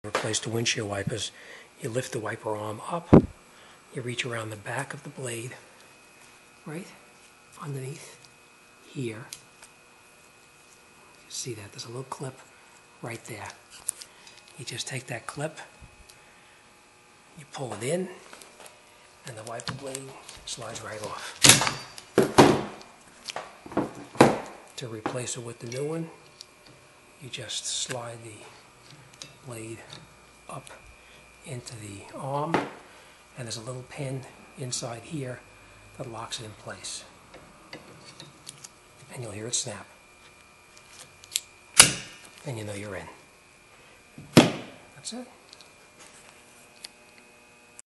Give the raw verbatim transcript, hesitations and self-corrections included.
Replace the windshield wipers, you lift the wiper arm up, you reach around the back of the blade, right underneath here. You see that? There's a little clip right there. You just take that clip, you pull it in, and the wiper blade slides right off. To replace it with the new one, you just slide the blade up into the arm, and there's a little pin inside here that locks it in place. And you'll hear it snap. And you know you're in. That's it.